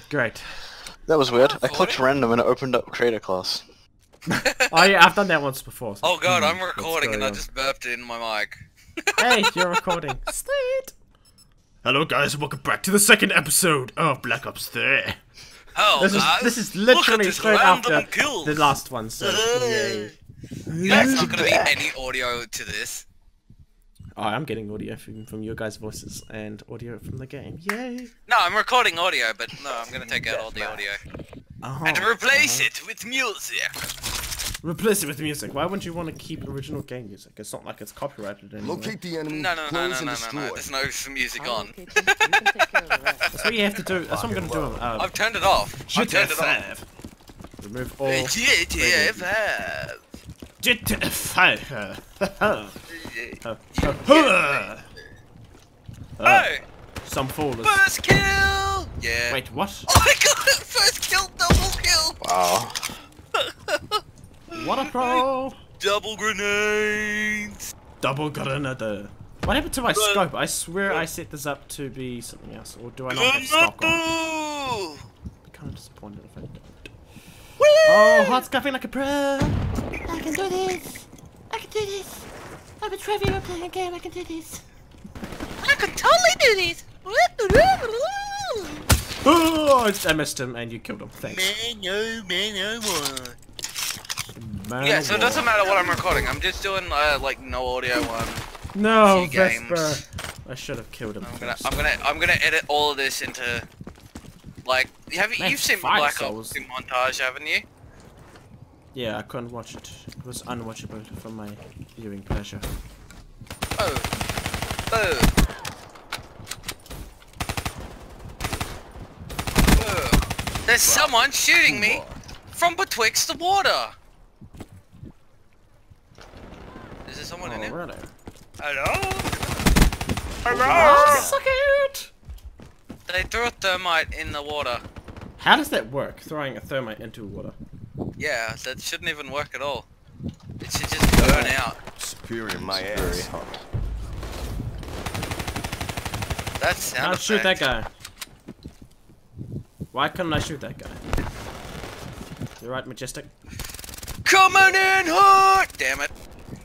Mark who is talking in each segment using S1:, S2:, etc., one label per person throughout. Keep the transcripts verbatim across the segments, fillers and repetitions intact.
S1: Great.
S2: That was weird. I clicked random and it opened up creator class.
S1: Oh yeah, I've done that once before. So.
S3: Oh god,
S1: Hmm,
S3: I'm recording and I
S1: on?
S3: just burped it in my mic.
S1: Hey, you're recording. Sweet. Hello guys, and welcome back to the second episode of Black Ops three.
S3: Oh
S1: This is
S3: guys,
S1: this is
S3: look at
S1: literally
S3: this
S1: straight
S3: random
S1: after
S3: kills.
S1: the last one. So yay.
S3: There's not gonna be any audio to this.
S1: Oh, I'm getting audio from, from your guys' voices and audio from the game. Yay!
S3: No, I'm recording audio, but no, I'm gonna take out all the audio
S1: Oh,
S3: and replace
S1: uh-huh.
S3: it with music.
S1: Replace it with music. Why wouldn't you want to keep original game music? It's not like it's copyrighted anyway.
S4: Locate the enemy.
S3: No, no, no,
S4: close
S3: no,
S4: and
S3: no, no,
S4: destroy.
S3: no. There's no music on.
S1: That's what you have to do. That's what I'm gonna do. Um,
S3: I've turned it off. I've turned it off.
S1: five. Remove all.
S3: G T A five.
S1: G T A five.
S3: Hey!
S1: Some fool is.
S3: First kill! Yeah.
S1: Wait, what?
S3: Oh my god! First kill, double kill!
S2: Wow.
S1: What a pro!
S3: Double grenades!
S1: Double grenade. What happened to my
S3: But-
S1: scope? I swear I set this up to be something else, or do I not have stock on?
S3: Grenade!
S1: I'm kind of disappointed if I don't. Oh, hot scuffing like a pro! I can do this! I can do this! I'm a trivia playing a game, I can do this!
S3: I can totally do this!
S1: Oh, I missed him and you killed him. Thanks.
S3: Man, no, man, no more.
S1: Man
S3: Yeah,
S1: of
S3: so it
S1: war.
S3: doesn't matter what I'm recording. I'm just doing uh, like no audio one.
S1: No,
S3: few games.
S1: Vesper. I should have killed him.
S3: I'm gonna,
S1: first.
S3: I'm gonna, I'm gonna edit all of this into like. Have you,
S1: Man,
S3: you've seen
S1: five
S3: Black
S1: souls.
S3: Ops montage, haven't you?
S1: Yeah, I couldn't watch it. It was unwatchable for my viewing pleasure.
S3: Oh, oh. Oh. There's someone shooting me from betwixt the water. Is there someone in here?
S1: Alrighty.
S3: Hello?
S1: Oh, suck it!
S3: They threw a thermite in the water.
S1: How does that work? Throwing a thermite into water?
S3: Yeah, that shouldn't even work at all. It should just burn out.
S4: Superior, my
S2: Very
S4: ass.
S2: hot.
S3: That's sound
S1: I'll shoot that
S3: effect.
S1: guy. Why couldn't I shoot that guy? You're right, Majestic.
S3: Coming in hot! Damn it.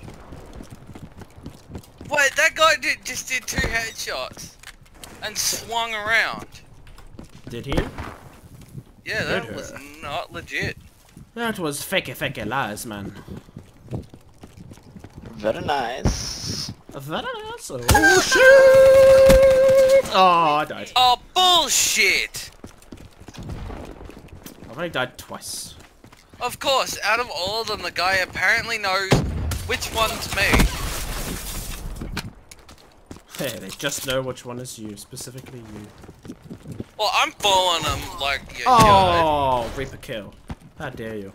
S3: Wait, that guy did, just did two headshots. And swung around.
S1: Did he?
S3: Yeah, that
S1: Did
S3: was
S1: her.
S3: not legit.
S1: That was fakey fakey lies, man.
S2: Very nice.
S1: That is oh shit! Oh, I died.
S3: Oh, bullshit!
S1: I've only died twice.
S3: Of course, out of all of them, the guy apparently knows which one's me.
S1: Hey, they just know which one is you, specifically you.
S3: Well, I'm following him like, yeah,
S1: Oh, Reaper kill. How dare you.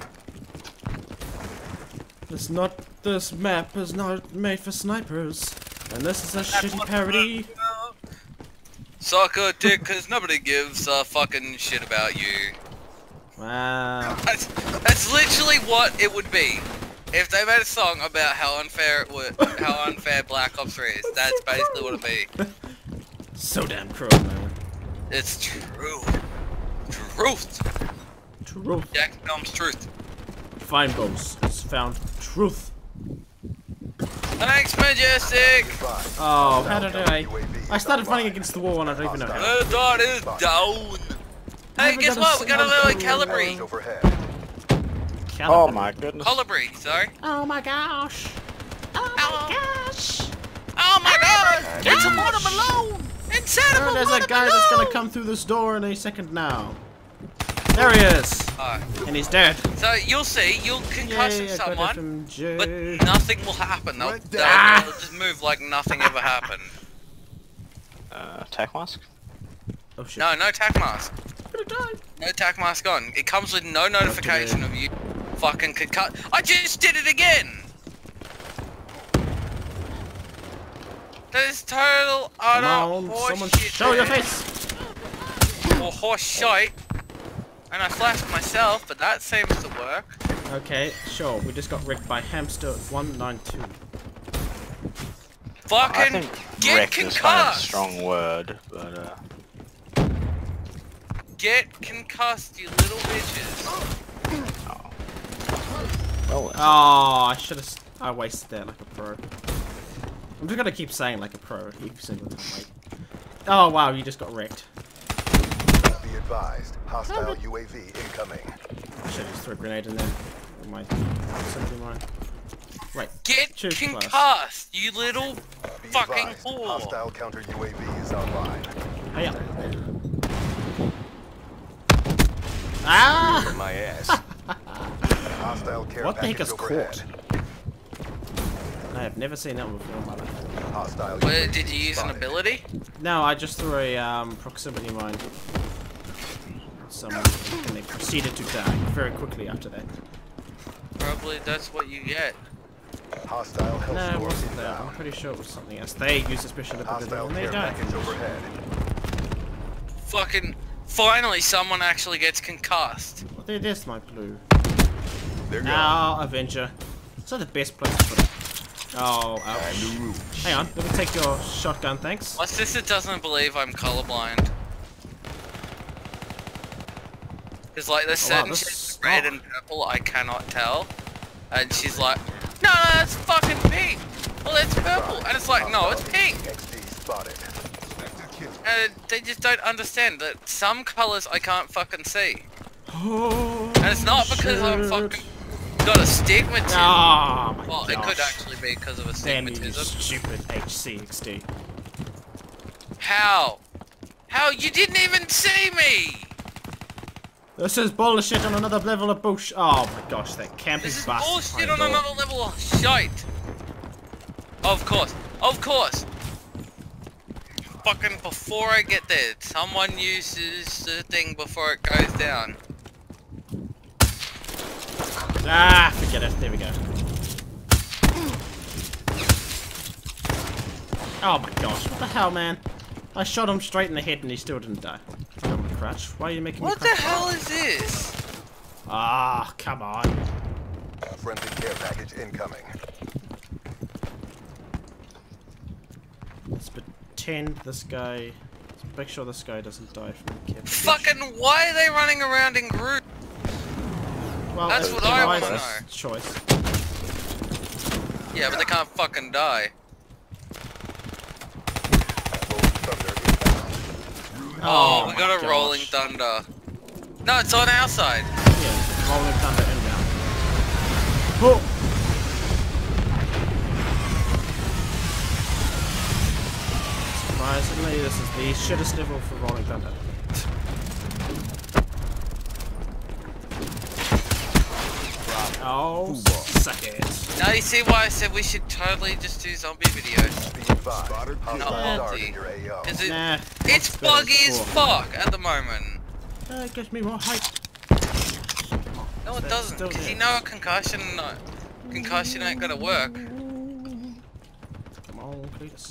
S1: This not, this map is not made for snipers. And this is a shitty parody.
S3: Suck a dick, cause nobody gives a fucking shit about you.
S1: Wow.
S3: That's, that's literally what it would be. If they made a song about how unfair it would, how unfair Black Ops three is, that's basically what it'd be.
S1: So damn cruel, man.
S3: It's true. Truth.
S1: Truth.
S3: Jack Films truth.
S1: Fine goals. It's found truth.
S3: Thanks, Majestic!
S1: Oh, how did I? I started fighting against the wall and I don't even know how.
S3: The dot is down. Hey,
S1: Never
S3: guess
S1: got a
S3: what? We got a little
S1: single
S3: Calibri.
S4: Overhead.
S2: Oh my goodness.
S3: Colibri, sorry.
S1: Oh my gosh. Oh my gosh.
S3: Oh my god! It's a watermelon! Inside of
S1: Oh,
S3: a
S1: there's a
S3: watermelon!
S1: guy that's gonna come through this door in a second now. There he is.
S3: Alright,
S1: And he's dead.
S3: so you'll see, you'll concuss
S1: Yay, I got
S3: someone,
S1: F M J.
S3: but nothing will happen. They'll,
S4: Right
S3: they'll,
S4: down.
S3: they'll just move like nothing ever happened.
S2: Uh, attack mask?
S1: Oh shit.
S3: No, no tack mask.
S1: I'm gonna die.
S3: No tack mask on. It comes with no notification of you fucking concuss. I just did it again! That is total
S1: Come
S3: utter
S1: on,
S3: horse
S1: someone
S3: shit.
S1: show your face.
S3: Or horse shite. And I flashed myself, but that seems to work.
S1: Okay, sure. We just got wrecked by Hamster one nine two.
S2: I
S3: Fucking
S2: think
S3: get
S2: wrecked is kind of a
S3: concussed!
S2: strong word, but uh...
S3: Get concussed, you little bitches.
S2: Well, then.
S1: Oh, I should have. I wasted that like a pro. I'm just gonna keep saying like a pro every single time. Like, oh wow, you just got wrecked.
S4: Be advised, hostile U A V incoming.
S1: I should just throw a grenade in there. With my simply mine. Right.
S3: Get
S1: Choose
S3: concussed,
S1: class.
S3: you little
S4: Be
S3: fucking
S4: advised,
S3: whore.
S4: hostile counter U A V is online.
S1: Hey up. Ah!
S4: My ass. Hostile care
S1: What the heck
S4: package
S1: is
S4: overhead.
S1: caught? I have never seen that one before in my life.
S4: Hostile
S3: Where,
S4: U A V
S3: did you use an
S4: spotted.
S3: ability?
S1: No, I just threw a um, proximity mine. Someone and they proceeded to die very quickly after that.
S3: Probably that's what you get.
S4: Hostile health
S1: No, it
S4: score
S1: wasn't that. I'm
S4: inbound.
S1: pretty sure it was something else. They used a special ability
S4: Hostile
S1: and they
S4: care
S1: died.
S4: package overhead.
S3: Fucking, finally someone actually gets concussed.
S1: Well, there, there's my blue.
S4: They're gone.
S1: Now, Avenger. Is that the best place to put it? Oh, ouch.
S4: And the room.
S1: Hang on, let me take your shotgun, thanks.
S3: My sister doesn't believe I'm colorblind. Cause like there's
S1: Oh, wow,
S3: certain
S1: this-
S3: shades of red
S1: oh.
S3: and purple I cannot tell. And she's like, no, no, that's fucking pink. Well, it's purple. And it's like, no, it's pink.
S4: X D spotted.
S3: And they just don't understand that some colors I can't fucking see.
S1: Oh,
S3: And it's not because I'm
S1: shit.
S3: fucking got astigmatism.
S1: Oh my
S3: Well,
S1: gosh.
S3: it could actually be because of
S1: Damn you,
S3: astigmatism.
S1: stupid H C X D.
S3: How? How? You didn't even see me!
S1: This is bullshit on another level of bullshit. Oh my gosh, that camping
S3: This is
S1: bastard.
S3: bullshit
S1: behind
S3: on
S1: the door.
S3: another level of shite. Of course. Of course. Fucking before I get there, someone uses the thing before it goes down.
S1: Ah, forget it. There we go. Oh my gosh, what the hell, man? I shot him straight in the head and he still didn't die. Oh, crutch. Why are you making
S3: What
S1: me
S3: the
S1: crouch?
S3: hell is this?
S1: Ah, come on.
S4: Friendly care package incoming.
S1: Let's pretend this guy... Let's make sure this guy doesn't die from the care package.
S3: Fucking why are they running around in groups?
S1: Well,
S3: that's
S1: it's
S3: what I wanna
S1: Eliza's
S3: know.
S1: choice.
S3: Yeah, but they can't fucking die.
S4: Thunder inbound.
S3: Oh, we
S1: my
S3: got a rolling
S1: gosh.
S3: thunder. No, it's on our side.
S1: Yeah, rolling thunder inbound. Oh! Surprisingly, this is the shittest level for rolling thunder. Oh, suck it.
S3: Now you see why I said we should totally just do zombie videos.
S4: Be advised, hostile
S3: Not
S4: dart
S3: multi.
S4: in your A O.
S3: Is it?
S1: Nah,
S3: It's
S1: that's better
S3: buggy as
S1: than
S3: fuck at the moment.
S1: four. Uh, it gives me more height.
S3: No, it
S1: That's
S3: doesn't,
S1: still
S3: because you
S1: there.
S3: know a concussion, uh, concussion ain't gonna work.
S1: Come on, please.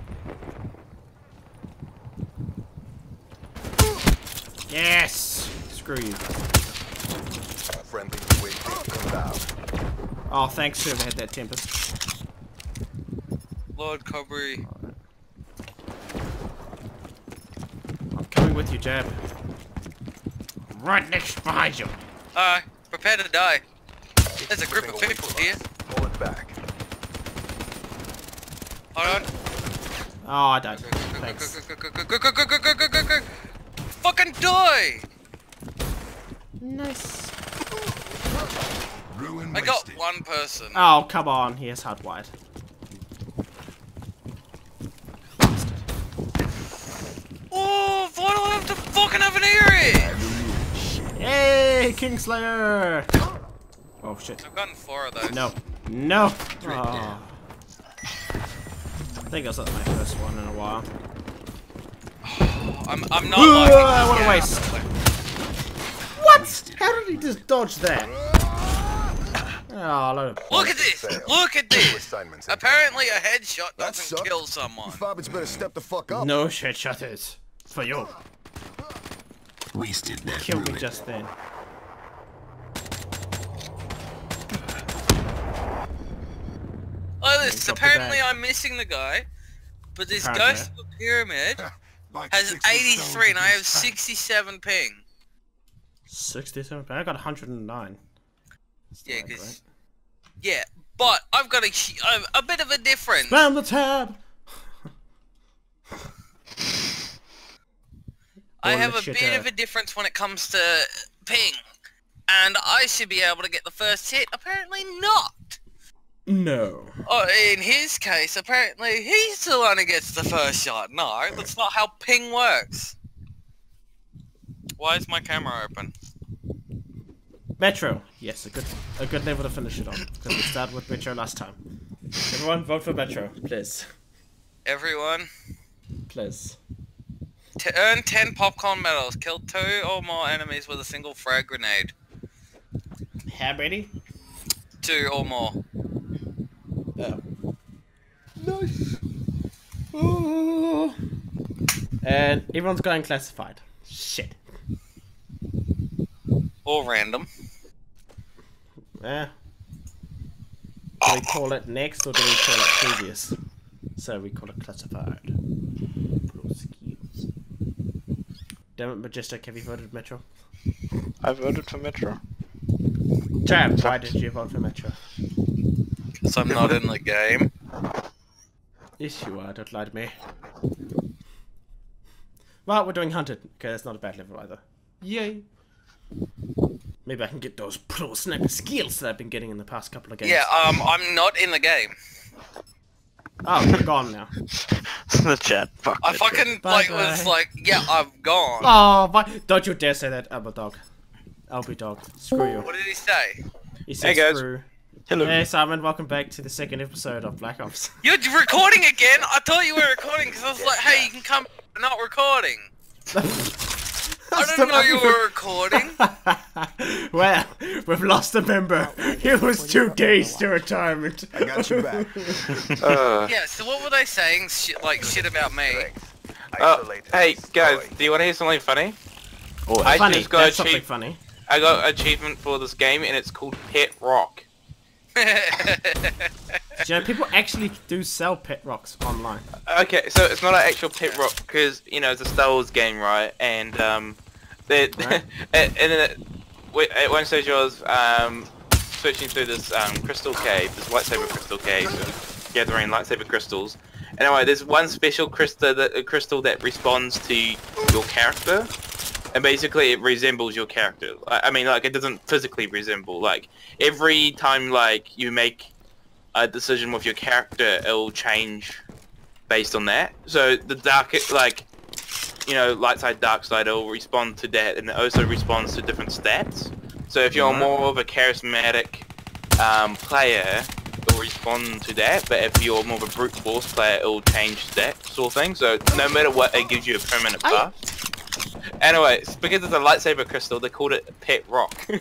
S1: Yes! Screw you.
S4: Friendly U A V inbound.
S1: Oh, thanks whoever had that Tempest.
S3: Lord Cobry.
S1: I'm coming with you, Jab. I'm right next behind you.
S3: Alright, prepare to die. There's a group of
S4: Moving away
S3: people
S4: from
S3: here.
S4: us. Pull it back.
S3: Hold on.
S1: Oh, I died. Thanks.
S3: Fucking die!
S1: Nice.
S3: I got one person.
S1: Oh, come on. He has hardwired. Bastard.
S3: Oh, why do I have to fucking have an earring?
S1: Yay, Kingslayer! Oh, shit.
S3: I've gotten four of those.
S1: No. No! Oh. I think that's not my first one in a while.
S3: I'm, I'm not
S1: Ooh,
S3: liking
S1: what a
S3: this
S1: waste.
S3: game.
S1: What? How did he just dodge that? Oh, load of
S3: Look at this! Look at
S4: Two
S3: this!
S4: assignments
S3: Apparently a headshot
S5: That
S3: doesn't
S5: sucked.
S3: kill someone.
S5: Fobbits better step the fuck up.
S1: no shit shutters for you.
S6: Wasted that
S1: Killed me
S6: bullet.
S1: just then.
S3: Oh, this,
S1: Drop the
S3: apparently
S1: bag.
S3: I'm missing the guy, but this
S1: Apparently.
S3: ghost of a pyramid
S5: Like
S3: has
S5: six or seven
S3: eighty-three and I have
S5: times.
S3: sixty-seven ping.
S1: sixty-seven. I got one hundred nine.
S3: Yeah,
S1: Right,
S3: because
S1: right.
S3: yeah, but I've got a a, a bit of a difference.
S1: Spam the tab.
S3: I
S1: All
S3: have
S1: the
S3: a
S1: shit
S3: bit
S1: out.
S3: of a difference when it comes to ping, and I should be able to get the first hit. Apparently not.
S1: No.
S3: Oh, in his case, apparently he's the one who gets the first shot. No, that's not how ping works. Why is my camera open?
S1: Metro. Yes, a good a good level to finish it on. Because we started with Metro last time. Everyone vote for Metro, please.
S3: Everyone,
S1: Please.
S3: T earn ten popcorn medals. Kill two or more enemies with a single frag grenade.
S1: How many?
S3: Two or more.
S1: Oh. Nice. Oh. And everyone's going classified. Shit.
S3: Or random.
S1: Eh. Do we call it next or do we call it previous? So we call it classified. Pro skills. Dammit, Majestic, have you voted Metro?
S2: I voted for Metro.
S1: Chad, why did you vote for Metro?
S3: Because I'm not in the game.
S1: Yes, you are. Don't lie to me. Well, we're doing Hunted. Okay, that's not a bad level either. Yay. Maybe I can get those pro sniper skills that I've been getting in the past couple of games.
S3: Yeah, um, I'm not in the game.
S1: Oh, you're gone now.
S2: The chat. Fuck
S3: I
S2: Metro.
S3: fucking,
S1: Bye
S3: like,
S1: bye.
S3: was like, yeah, I'm gone.
S1: Oh, why? Don't you dare say that, Elbow Dog. Elbow Dog. Screw you.
S3: What did he say?
S1: He said
S2: Hey, guys.
S1: screw.
S2: Hello.
S1: Hey, Simon. Welcome back to the second episode of Black Ops.
S3: You're recording again? I thought you were recording because I was like, hey, you can come, but not recording. I didn't know you were recording.
S1: Well, we've lost a member. He was two days to retirement.
S5: I got you back.
S2: Uh,
S3: Yeah, so what were they saying? Shit, like, shit about me?
S6: Oh,
S4: Isolate and
S6: hey guys,
S4: destroy.
S6: do you want to hear something funny?
S2: oh,
S6: I
S1: Funny.
S6: just got
S1: That's something
S6: achieve-
S1: funny.
S6: I got an achievement for this game, and it's called Pet Rock.
S1: Do you know, people actually do sell pet rocks online.
S6: Okay, so it's not an actual Pet Rock because you know it's a Star Wars game, right? And um, they
S1: Right.
S6: and then it, wait, at one stage I was um searching through this um crystal cave, this lightsaber crystal cave, gathering lightsaber crystals. Anyway, there's one special crystal that a crystal that responds to your character. And basically, it resembles your character. I I mean, like, it doesn't physically resemble. Like, every time, like, you make a decision with your character, it'll change based on that. So, the dark, like, you know, light side, dark side, it'll respond to that, and it also responds to different stats. So, if you're more of a charismatic um, player, it'll respond to that. But if you're more of a brute force player, it'll change that sort of thing. So, no matter what, it gives you a permanent buff. Anyway, it's because it's a lightsaber crystal, they called it Pet Rock. And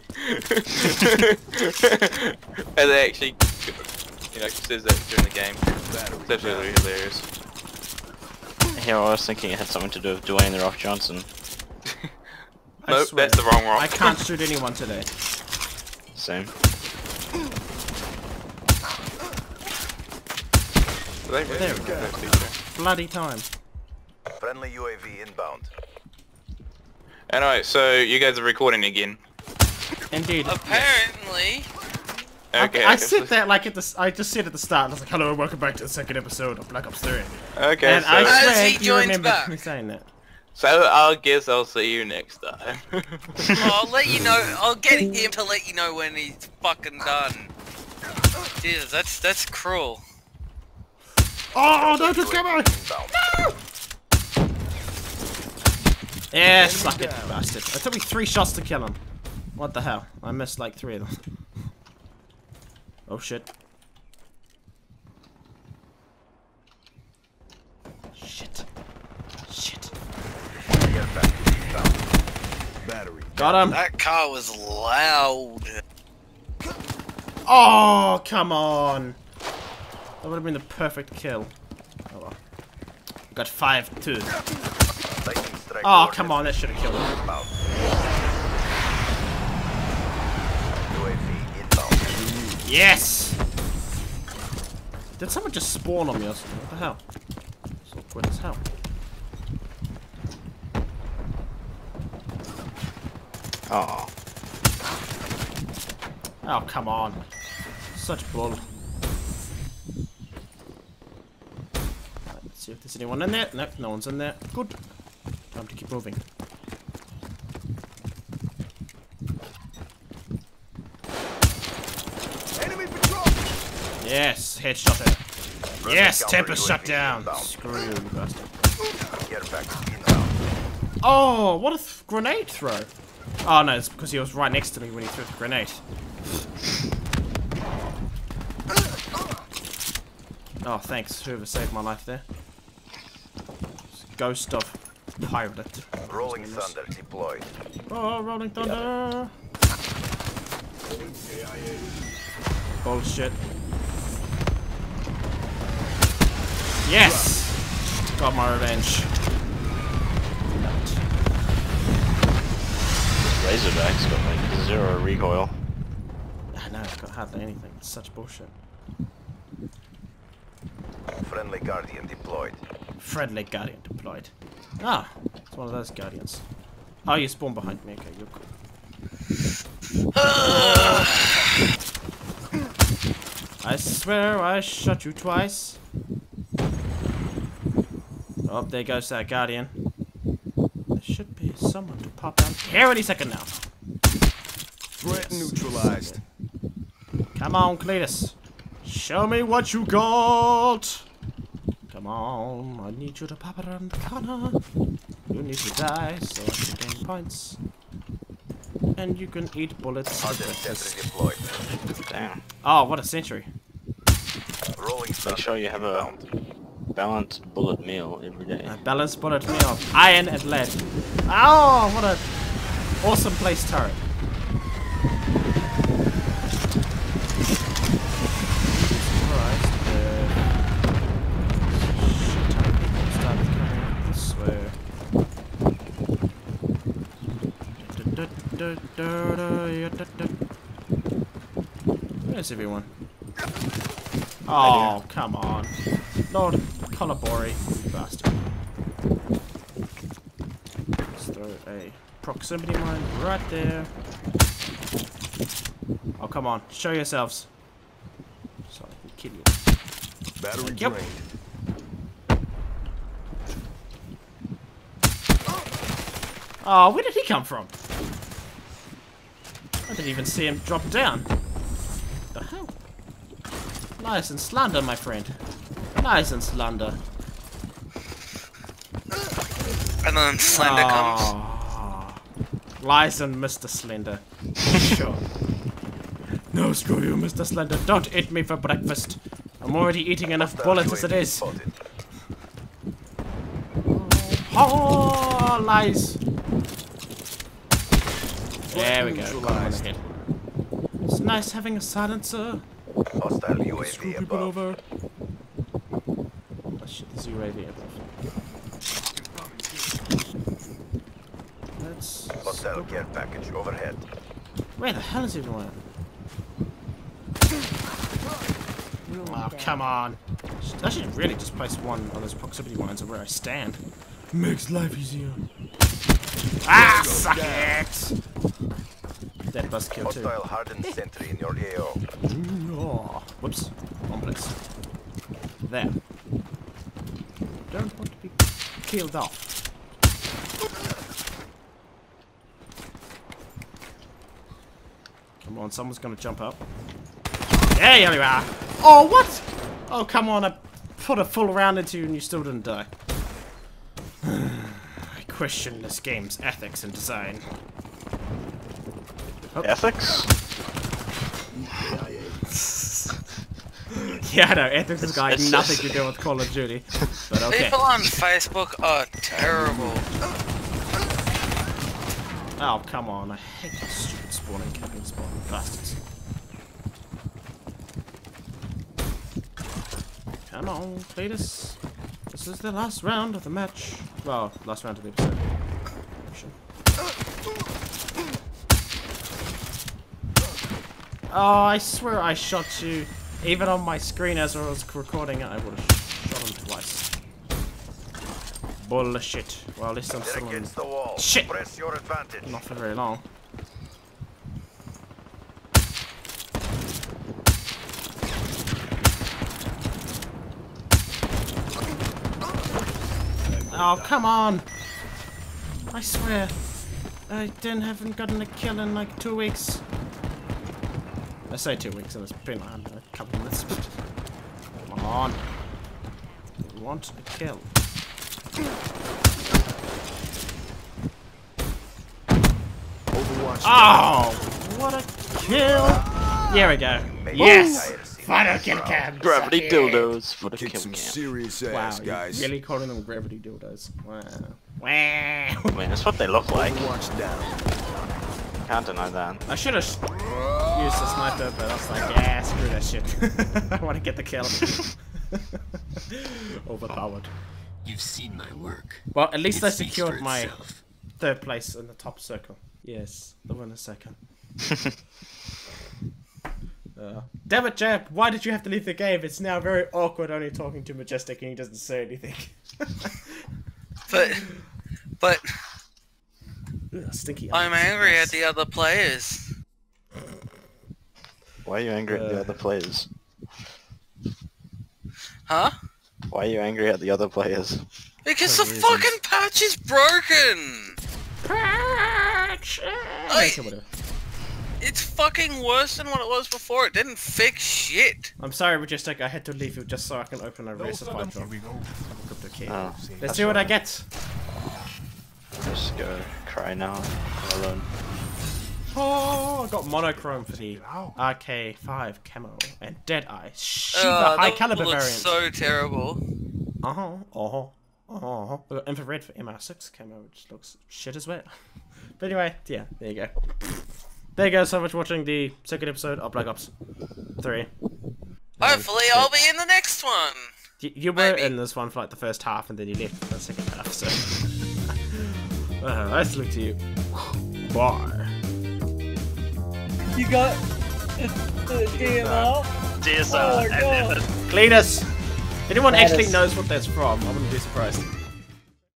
S6: they actually, you know, says that during the game. It's absolutely hilarious.
S2: here I was thinking it had something to do with Dwayne The Rock Johnson.
S1: I
S6: Nope,
S1: swear.
S6: that's the wrong rock.
S1: I can't shoot anyone today.
S2: Same.
S6: They really
S1: There we
S6: do
S1: go.
S6: that feature.
S1: Bloody time.
S4: Friendly U A V inbound.
S6: Anyway, so you guys are recording again.
S1: Indeed.
S3: Apparently.
S6: Okay.
S1: I, I said that like at the. I just said at the start. I was like, "Hello and welcome back to the second episode of Black Ops three."
S6: Okay,
S1: And
S6: so,
S1: I
S3: As
S1: swear
S3: he
S1: you
S3: joins
S1: remember
S3: back.
S1: me saying that.
S6: so I'll guess I'll see you next time.
S3: I'll let you know. I'll get him to let you know when he's fucking done. Jesus, that's that's cruel.
S1: Oh, don't just get me!
S4: Inbound.
S1: Yeah, suck it, bastard. It took me three shots to kill him. What the hell? I missed like three of them. Oh shit. Shit. Shit.
S4: Get back to inbound.
S5: Battery.
S1: Got him.
S3: That car was loud.
S1: Oh, come on. That would have been the perfect kill. Oh well. Got five two.
S4: Lightning strike
S1: Oh,
S4: orders
S1: come on. That should have killed him.
S4: inbound. U A V inbound.
S1: Yes! Did someone just spawn on me or something? What the hell? It's awkward as hell.
S2: Oh.
S1: Oh, come on. Such bull. Right, let's see if there's anyone in there. Nope, no one's in there. Good. Time to keep moving.
S4: Enemy patrol!
S1: Yes, headshot it. Yes,
S4: counter
S1: Tempest
S4: U A V
S1: shut down.
S4: inbound.
S1: Screw you, you bastard.
S4: Get back inbound.
S1: Oh, what a th grenade throw. Oh no, it's because he was right next to me when he threw the grenade. Oh, thanks. Whoever saved my life there. Ghost of pirate.
S4: Rolling Thunder deployed.
S1: Oh, Rolling Thunder! Bullshit. Yes! Got my revenge.
S2: Razorback's got like zero recoil.
S1: I know, I've got hardly anything. It's such bullshit.
S4: Friendly Guardian deployed.
S1: Friendly Guardian deployed. Ah, it's one of those Guardians. Oh, you spawned behind me. Okay, you're cool. I swear I shot you twice. Oh, there goes that Guardian. There should be someone to pop out here any second now.
S5: Threat neutralized.
S1: Come on, Cletus. Show me what you got. Come on, I need you to pop it around the corner. You need to die so I can gain points. And you can eat bullets for
S4: Other
S1: breakfast.
S4: sentry deployed.
S2: Damn.
S1: Oh, what a century.
S4: Rolling Thunder
S2: Make sure you have a
S4: inbound.
S2: balanced bullet meal every day.
S1: A balanced bullet meal. Iron and lead. Oh, what a awesome place turret. Christ, uh, started coming up this way. Where's everyone? Oh, come on. Lord Collabori, you bastard. Let's throw a proximity mine right there. Oh, come on. Show yourselves. So I can kill you.
S5: Battery
S1: Yep.
S5: drained.
S1: Oh, where did he come from? I didn't even see him drop down. The hell? Nice and slender, my friend. Nice and slender.
S3: And then Slender comes.
S1: Oh. Lies and Mister Slender. Sure. No, screw you, Mister Slender. Don't eat me for breakfast. I'm already eating enough bullets as it is.
S4: Spotted.
S1: Oh, lies. There we go. Got him on the head. It's nice having a silencer.
S4: Hostile U A
S1: Screw
S4: V
S1: people
S4: above.
S1: over. Oh shit, there's U A V above. Let's...
S4: Hostile care package overhead.
S1: Where the hell is everyone? Oh, come on. I should really just place one of those proximity mines where I stand. Makes life easier. Ah, suck it! That bus kill too.
S4: Hostile hardened sentry in your A O.
S1: Oh, whoops. One place. There. Don't want to be killed off. Come on, someone's gonna jump up. Yeah, here you are. Oh, what? Oh, come on, I put a full round into you and you still didn't die. I question this game's ethics and design. Oh.
S2: Ethics?
S1: Yeah, I know, ethics has got
S2: It's-
S1: nothing
S2: it's-
S1: to do with Call of Duty. But okay.
S3: People on Facebook are terrible.
S1: Oh, come on, I hate this stupid spawning camping spawn bastards. Come on, Cletus. This is the last round of the match. Well, last round of the episode. Oh, I swear I shot you. Even on my screen as I was recording it, I would have shot him twice. Bullshit. Well, at least I'm
S4: They're
S1: still in...
S4: against the wall.
S1: Shit!
S4: Press your advantage.
S1: Not for very long. Oh, come on! I swear, I didn't haven't gotten a kill in like two weeks. I say two weeks, and it's been like a couple of minutes. Come on! I want a kill.
S5: Overwatch.
S1: Oh, what a kill! Here we go. Yes! Final kill cam!
S2: Gravity dildos for the
S5: Kick
S2: kill
S5: some
S2: cam.
S5: serious
S1: Wow,
S5: ass, guys.
S1: you're really calling them gravity dildos. Wow. Wow.
S2: I mean, that's what they look like.
S5: Overwatch down.
S2: Can't deny that.
S1: I should have used the sniper, but I was like, yeah, screw that shit. I want to get the kill. Overpowered.
S7: You've seen my work.
S1: Well, at least
S7: It
S1: I
S7: speaks
S1: secured
S7: for
S1: my
S7: itself.
S1: third place in the top circle. Yes, the winner's second. uh, damn it, Jeb! Why did you have to leave the game? It's now very awkward only talking to Majestic and he doesn't say anything.
S3: But, but
S1: Ugh, stinky.
S3: I'm
S1: eyes.
S3: angry
S1: Yes.
S3: at the other players.
S2: Why are you angry at the
S1: Uh.
S2: other players?
S3: Huh?
S2: Why are you angry at the other players?
S3: Because
S1: For
S3: the
S1: reasons.
S3: fucking patch is broken!
S1: Patch!
S3: Like,
S1: Okay, whatever.
S3: it's fucking worse than what it was before. It didn't fix shit.
S1: I'm sorry, Majestic. I had to leave you just so I can open a resupply drop.
S5: we go.
S1: Crypto key.
S2: Oh,
S1: Let's see what I get.
S2: just go cry now. Alone.
S1: Oh, I got monochrome for the R K five camo and Deadeye Shiva
S3: Uh,
S1: high
S3: that
S1: caliber
S3: looks
S1: variant.
S3: so terrible.
S1: Uh huh. Uh huh. Uh huh. I got infrared for M R six camo, which looks shit as well. But anyway, yeah, there you go. There you go. So much for watching the second episode of Black Ops three.
S3: Hopefully I'll be in the next one.
S1: You, you were
S3: Maybe.
S1: in this one for like the first half, and then you left for the second half. So, uh, nice to look to you. Bye.
S8: You got the D M R?
S2: D S
S8: Oh my god.
S1: Cleaners. Anyone
S8: That
S1: actually
S8: is-
S1: knows what that's from? I wouldn't be surprised.